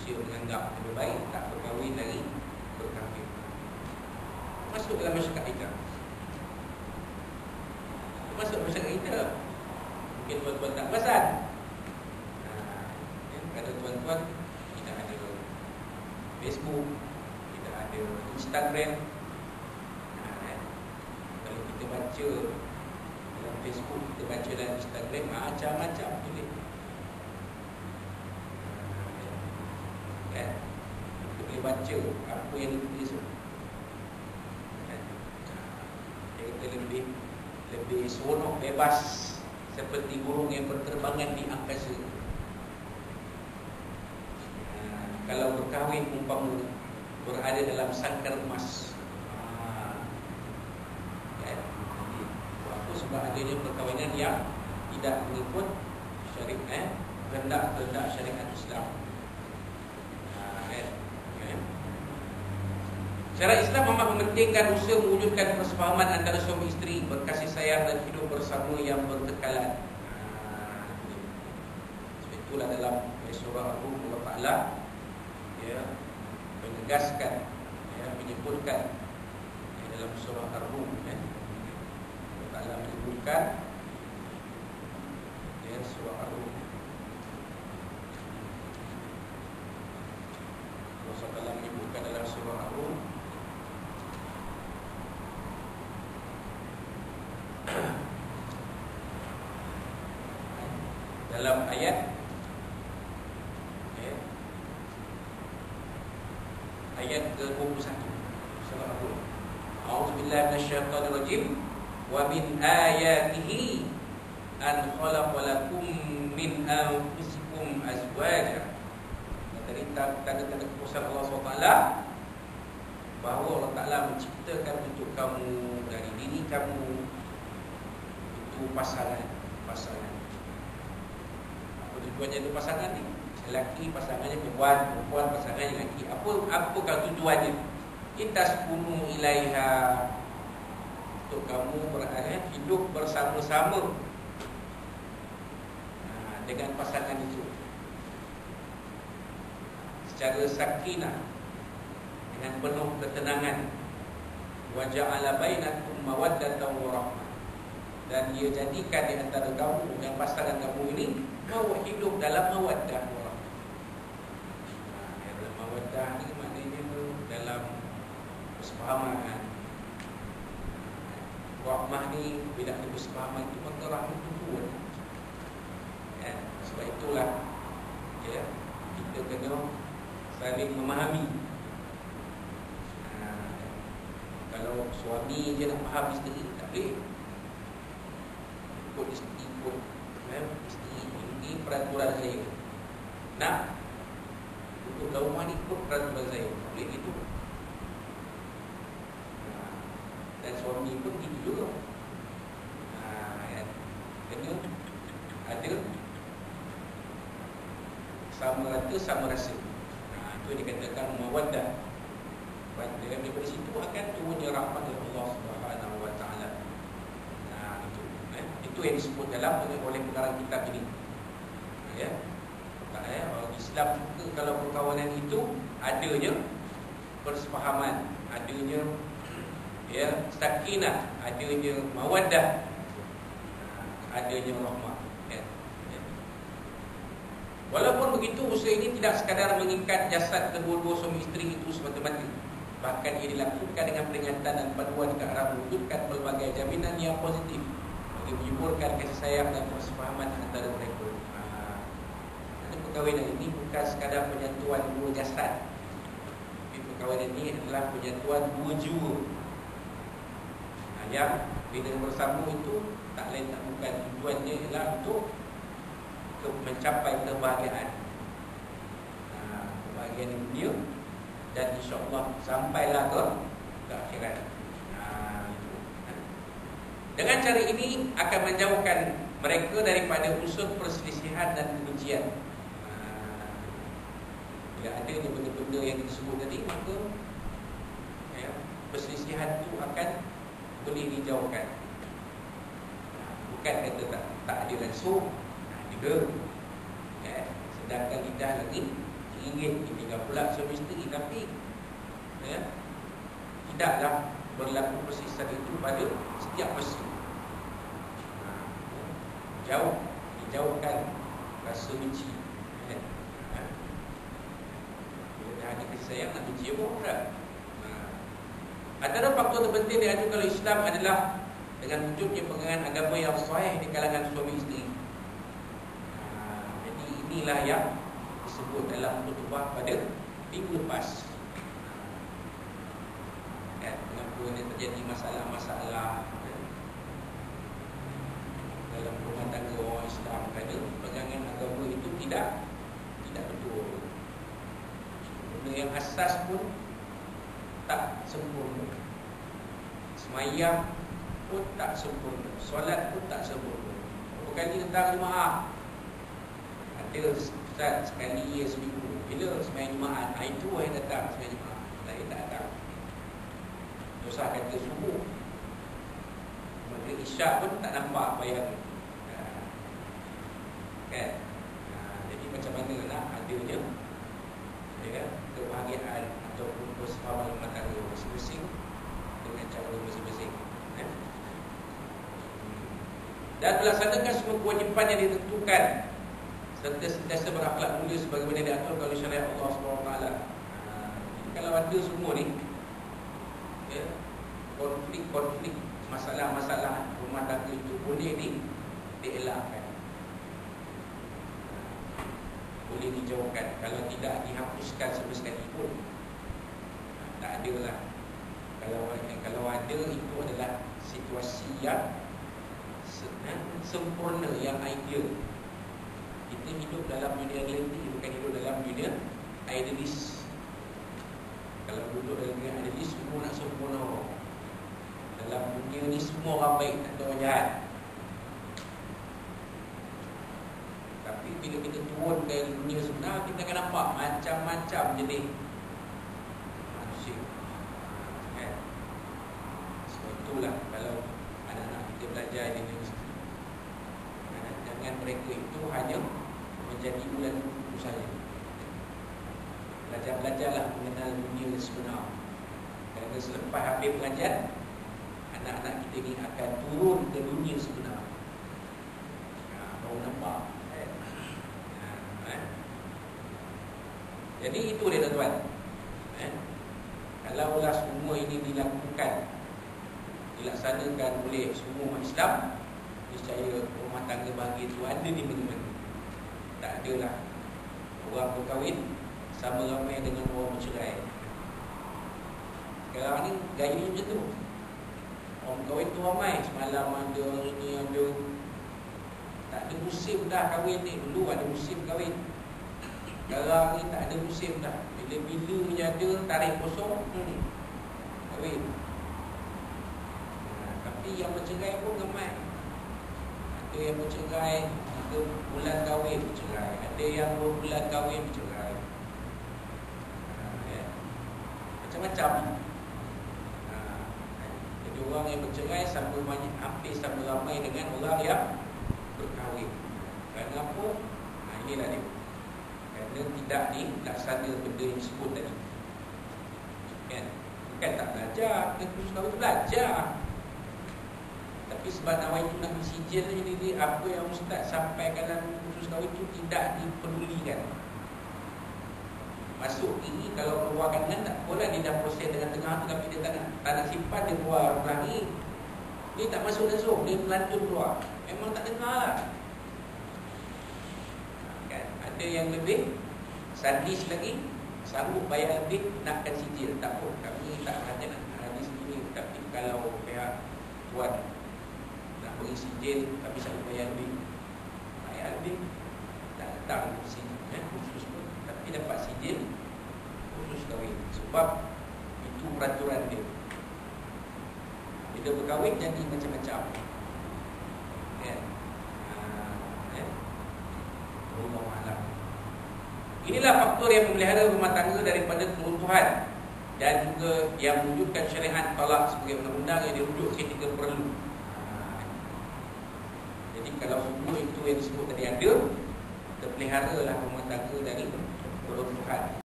manusia menganggap lebih baik tak berkahwin lagi berkahwin. Masuk dalam masyarakat kita. Masuk masyarakat kita. Mungkin tuan-tuan tak perasan. Kalau tuan-tuan kita ada Facebook, kita ada Instagram. Kalau kita baca dalam Facebook, kita baca dalam Instagram, macam-macam pilih. Kan? Kita boleh baca apa yang ditulis. Kan? Kita lebih seronok, bebas, seperti burung yang berterbangan di angkasa. Kalau berkahwin umpama berada dalam sangkar emas. Apa sebab adanya perkahwinan yang tidak mengikut syariat, rendah syariat Islam. Syariat Islam amat mementingkan usaha mewujudkan persefahaman antara suami isteri, berkasih sayang dan hidup bersama yang berkekalan. Itulah dalam surah Ar-Rum Allah Ta'ala menegaskan, menyebutkan dalam surah Ar-Rum, Allah Ta'ala menyebutkan surah Ar-Rum, Allah Ta'ala menyebutkan dalam surah Ar-Rum dalam ayat ke-21 surah Ar-Rum. A'udzubillahi minasyaitonir rajim. Wa min ayatihi an khalaqa lakum min anfusikum azwaja. Dari tanda-tanda kekuasaan Allah SWT bahawa Allah Ta'ala menciptakan untuk kamu dari diri kamu itu pasangan. Apa tujuannya itu pasangan ni? Lelaki pasangannya perempuan pasangannya lelaki. Apakah tujuannya? Itaskunu ilaiha, untuk kamu hidup bersama-sama dengan pasangan itu secara sakinah, dengan penuh ketenangan. Wa ja'ala bainakum mawaddatan wa rahmah, dan dia jadikan di antara kamu dan pasangan kamu ini kau hidup dalam mawaddah wa rahmah. Dalam mawaddah ni maknanya dalam persefahaman. Rahmah ni bila ada persefahaman itu maka rahmah itu pun. Sebab itulah kita kena saling memahami. Kalau suami je nak faham isteri, tak boleh. Ikut isteri ini peraturan saya. Nak untuk dalam rumah ni ikut peraturan saya, tak boleh gitu. Dan suami pun gitu juga. Kena ada sama rata, sama rasa. Itu yang dikatakan mawaddah. Dan daripada situ akan turunnya rahmat dari Allah Subhanahu Wa Taala. Itu yang disebut dalam oleh pengarang kitab ini. Orang Islam suka kalau perkawinan itu adanya persefahaman, adanya sakinah, adanya mawaddah, adanya rahmah. Walaupun begitu, usaha ini tidak sekadar mengikat jasad kedua-dua suami isteri itu semata-mata. Bahkan ia dilakukan dengan peringatan dan paduan ke arah mewujudkan pelbagai jaminan yang positif bagi menyuburkan kasih sayang dan persefahaman antara mereka. Perkahwinan ini bukan sekadar penyatuan dua jasad, tapi perkahwinan ini adalah penyatuan dua jiwa yang bila bersama itu tak lain tak bukan tujuannya ialah untuk mencapai kebahagiaan, kebahagiaan dunia, dan insyaAllah sampailah ke akhirat. Dengan cara ini akan menjauhkan mereka daripada unsur perselisihan dan kebencian. Bila ada benda-benda yang disebut tadi, maka perselisihan itu akan boleh dijauhkan. Bukan kata tak ada langsung, juga sedangkan lidah lagi RM1 ditinggal pula suami isteri. Tapi tidaklah berlaku persisan itu pada setiap masa. Dijauhkan rasa benci. Bila dah ada kasih sayang, nak benci apa pula. Antara faktor terpenting diajukan oleh Islam adalah dengan wujudnya pegangan agama yang sahih di kalangan suami isteri. Jadi inilah yang disebut dalam khutbah pada minggu lepas. Mengapa ini terjadi masalah-masalah dalam rumah tangga orang Islam, kerana pegangan agama itu tidak betul. Benda yang asas pun tak sempurna. Semayang pun tak sempurna, solat pun tak sempurna. Berapa kali datang jemaah? Ada Ustaz sekali seminggu. Bila semayang jemaah? Itu yang datang semayang jemaah. Saya tak datang. Dosa kata subuh, maghrib isyak pun tak nampak bayang. Kan? Jadi macam mana nak adanya kebahagiaan ataupun persefahaman rumah tangga masing-masing dengan cara masing-masing. Dan melaksanakan semua kewajipan yang ditentukan serta sentiasa berakhlak mulia sebagaimana diatur oleh syariat Allah SWT. Jadi kalau ada semua ni konflik, masalah-masalah rumah tangga itu boleh dielakkan, boleh dijauhkan. Kalau tidak dihapuskan sama sekali pun tak ada lah. Kalau ada, itu adalah situasi yang sempurna, yang ideal. Kita hidup dalam dunia reality, bukan hidup dalam dunia idealis. Kalau duduk dalam dunia idealis, semua nak sempurna. Dalam dunia ni semua orang baik, tak ada orang jahat. Tapi bila kita turun ke dunia sebenar, kita akan nampak macam-macam jenis manusia. Sebab itulah kalau anak-anak kita belajar di universiti, jangan mereka itu hanya menjadi ulat buku saja. Belajarlah mengenal dunia sebenar. Kerana selepas habis pengajian, anak-anak kita ni akan turun ke dunia sebenar. Baru nampak. Jadi itu dia tuan-tuan. Kalaulah semua ini dilaksanakan oleh semua umat Islam, niscaya rumah tangga bahagia itu ada di mana-mana. Tak adalah orang berkahwin sama ramai dengan orang bercerai. Sekarang ni gaya macam tu. Orang kahwin tu ramai, semalam ada, hari ni ada. Tak ada musim dah kahwin ni. Dulu ada musim kahwin, sekarang ni tak ada musim dah. Bila-bila je ada tarikh kosong, kahwin. Tapi yang bercerai pun ramai. Ada yang bercerai 3 bulan kahwin bercerai, ada yang 2 bulan kahwin bercerai. Macam-macam. Jadi orang yang bercerai hampir sama ramai dengan orang yang berkahwin. Kerana apa? Inilah dia. Kerana tidak dilaksana benda yang disebut tadi. Kan? Bukan tak belajar, kita terus kahwin tu belajar. Tapi sebab awal itu nak sijil jadi apa yang Ustaz sampaikan dalam kursus kahwin itu tidak dipedulikan. Masuk ini, kalau keluar kanan tak boleh, dia dah proses dengan tengah tu, tapi dia tak nak simpan, dia keluar lagi. Dia tak masuk langsung, dia melantun keluar. Memang tak dengar lah. Kan? Ada yang lebih sadis lagi, sanggup bayar lebih nakkan sijil. Tak apa, kami tak ada nak hadis ini. Tapi kalau pihak tuan nak beri sijil, kami sanggup bayar lebih. Bayar lebih, tak datang sijil khusus pun, tapi dapat sijil khusus kahwin. Sebab itu peraturan dia. Bila berkahwin jadi macam-macam. Kan? Wallahu a'lam. Inilah faktor yang memelihara rumah tangga daripada keruntuhan, dan juga yang mewujudkan syariat talak sebagai undang-undang yang dirujuk ketika perlu. Jadi kalau semua itu yang disebut tadi ada, terpeliharalah rumah tangga dari peruntuhan.